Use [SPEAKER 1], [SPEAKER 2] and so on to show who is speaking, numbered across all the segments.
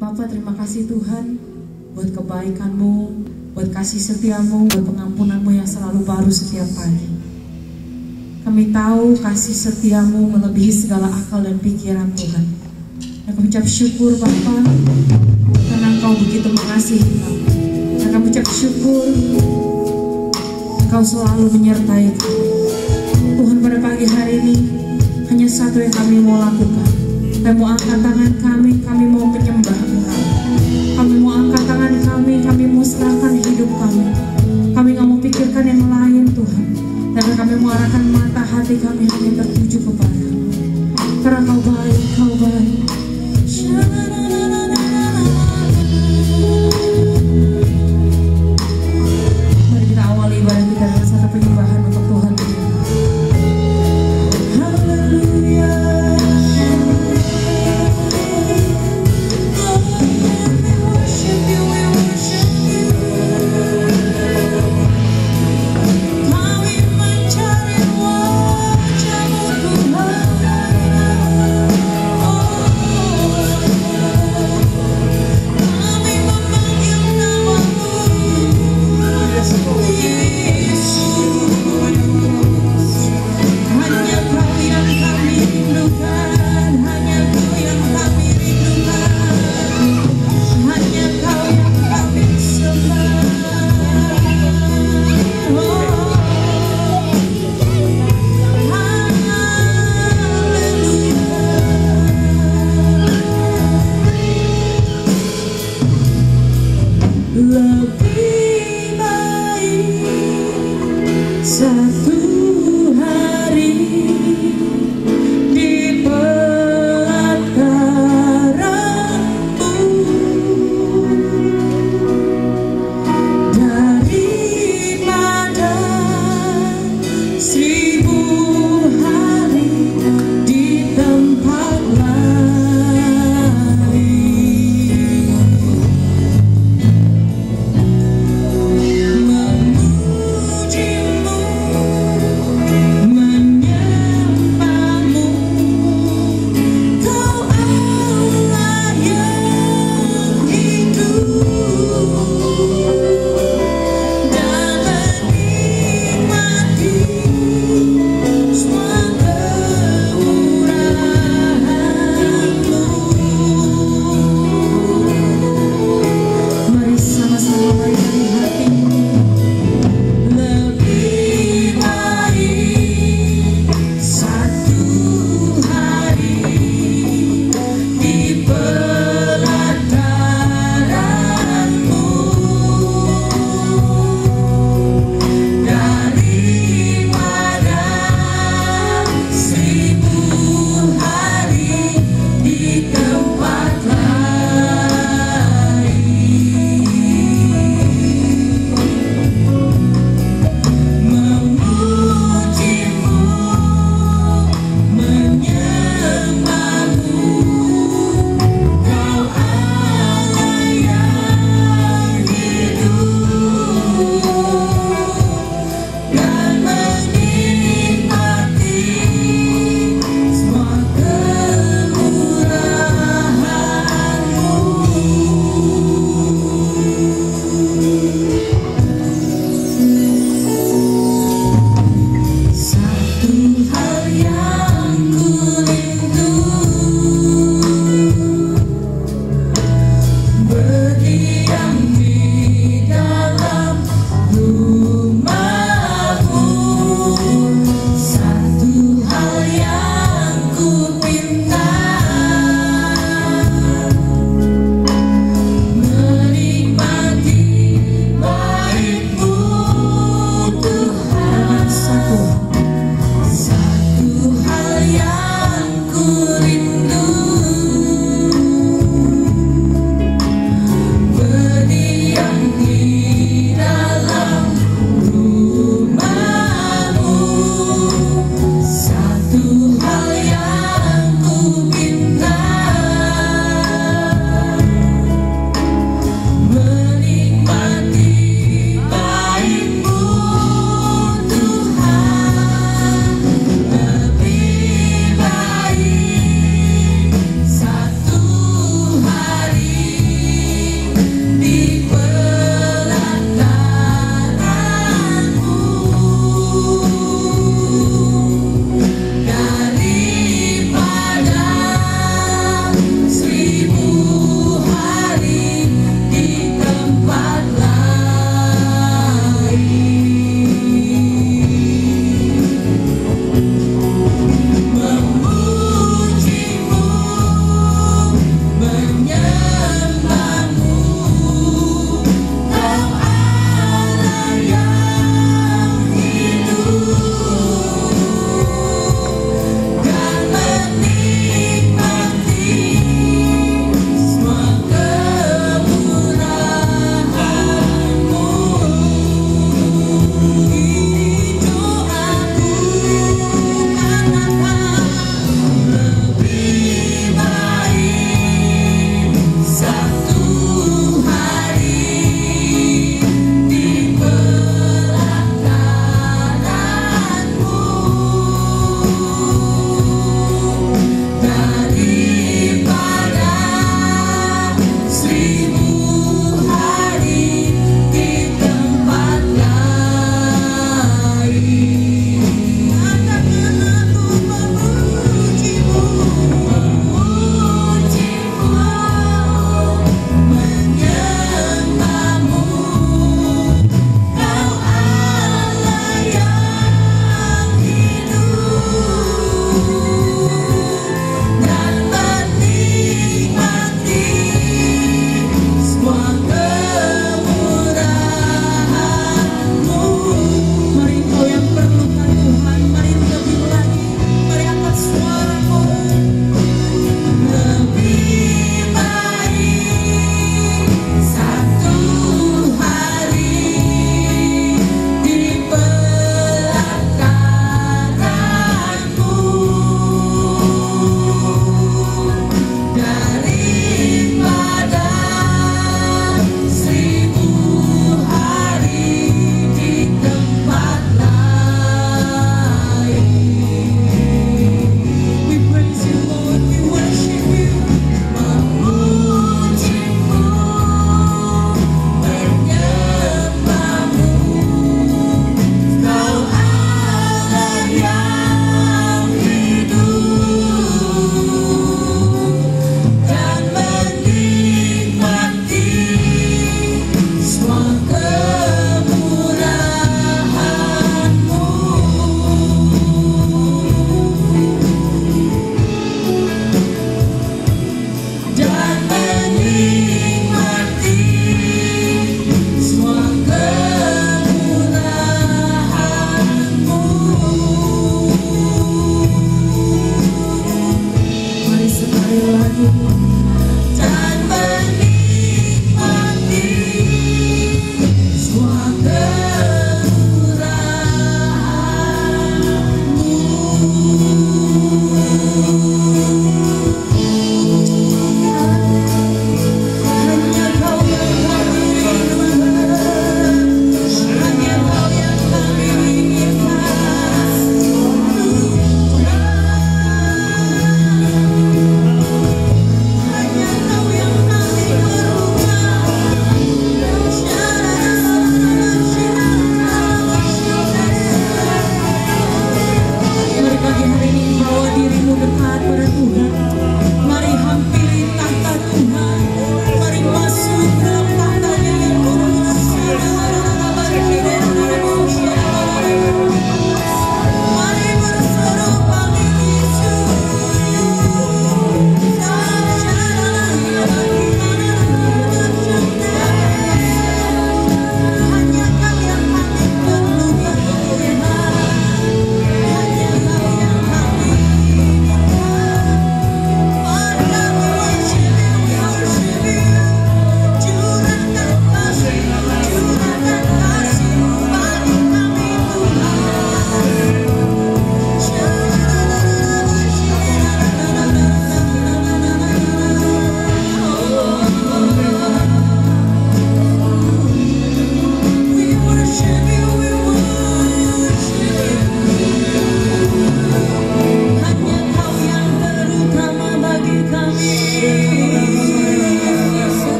[SPEAKER 1] Bapa, terima kasih Tuhan buat kebaikan-Mu, buat kasih setia-Mu, buat pengampunan-Mu yang selalu baru setiap pagi. Kami tahu kasih setia-Mu melebihi segala akal dan pikiran Tuhan. Dan kami ucap syukur Bapa, karena Engkau begitu mengasihi kami. Dan kami ucap syukur Engkau selalu menyertai kami. Tuhan, pada pagi hari ini hanya satu yang kami mau lakukan. Kami mau angkat tangan kami mau menyembah Engkau. Kami mau angkat tangan kami mau serahkan hidup kami. Kami gak mau pikirkan yang lain Tuhan. Dan kami mau arahkan mata hati kami hanya tertuju kepada-Mu. Karena Kau baik, Kau baik. Mari kita awali ibadah kita dengan satu penyembahan untuk Tuhan.
[SPEAKER 2] Memuji-Mu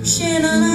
[SPEAKER 1] Shenana